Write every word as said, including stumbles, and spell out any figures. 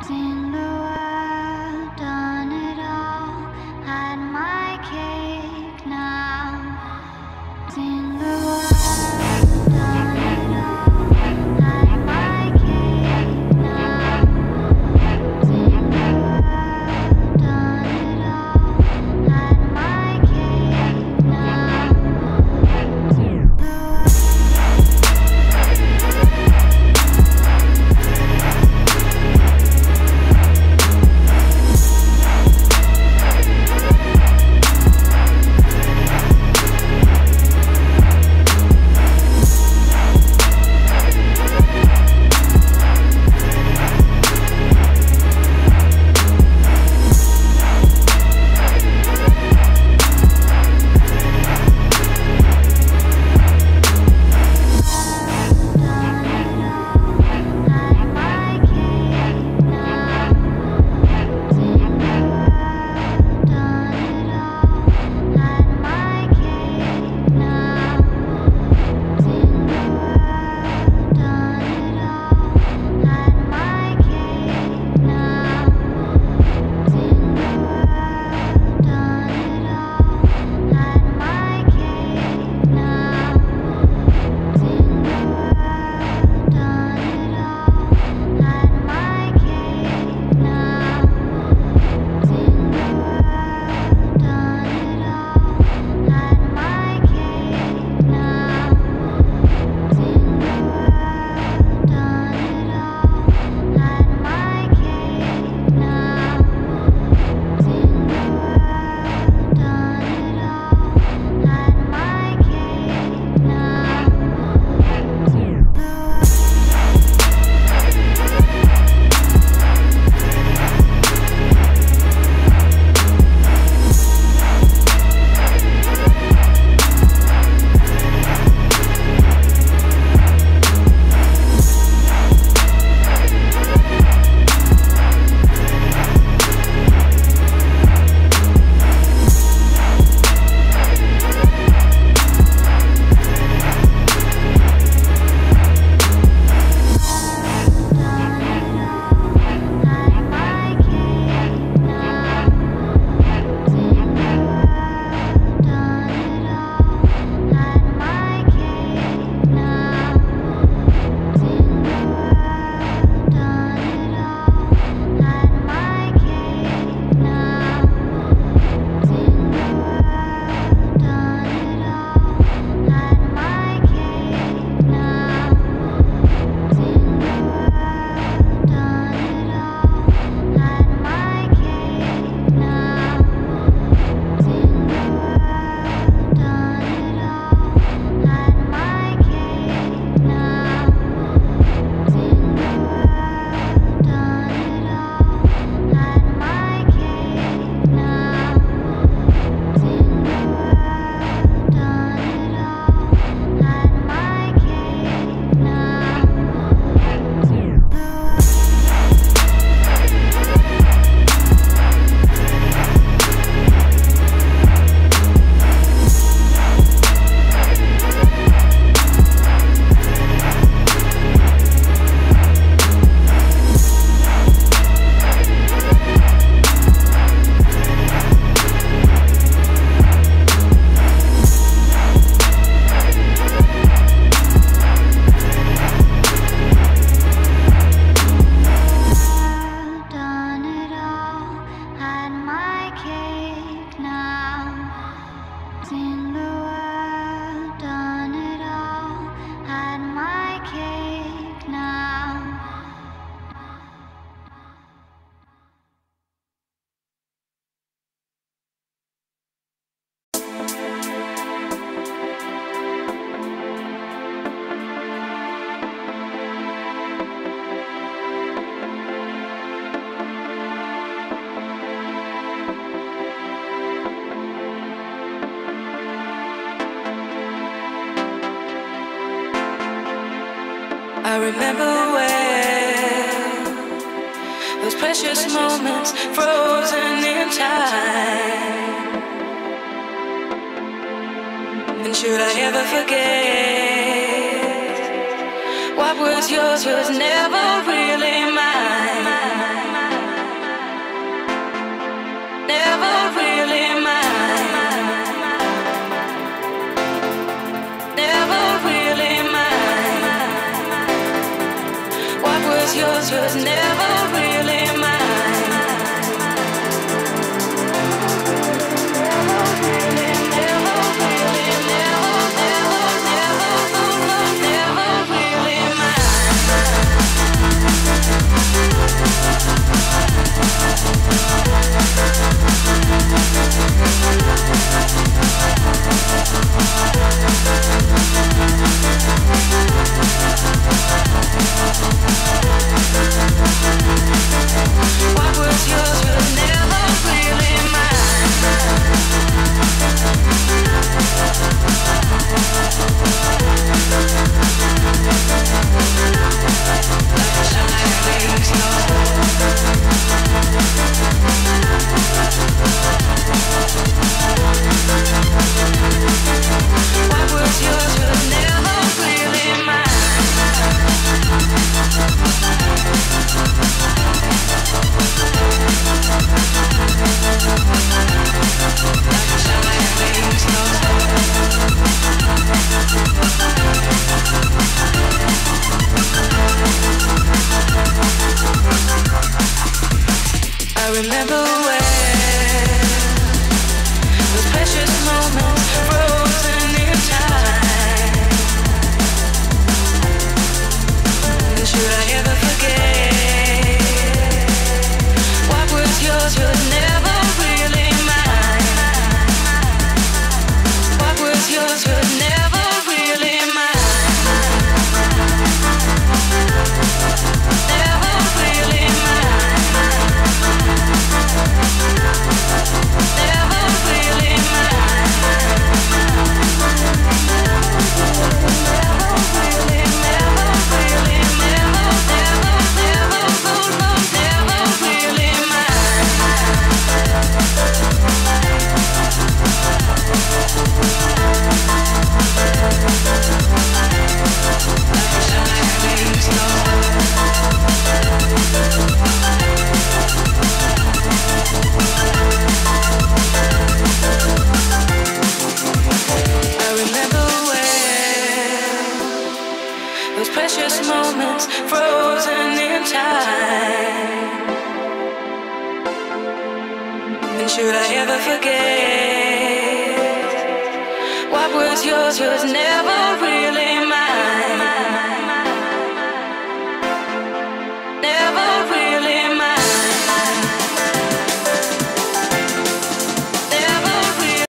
Seen the world, done it all, had my cake now. Seen the world, done it all, had my cake now. Seen the world, done it all, had my cake now. Seen the world. I remember well those precious moments frozen in time. And should I ever forget, what was yours was never really mine. remember well those precious moments frozen in time. And should I ever forget what was yours was never really mine? What was yours was never really mine. Never really mine. Never really mine. Never really, never really, never, never, never, no, no, never really mine. Shining star. I remember well those precious moments frozen in time. And should I ever forget what was yours was never real?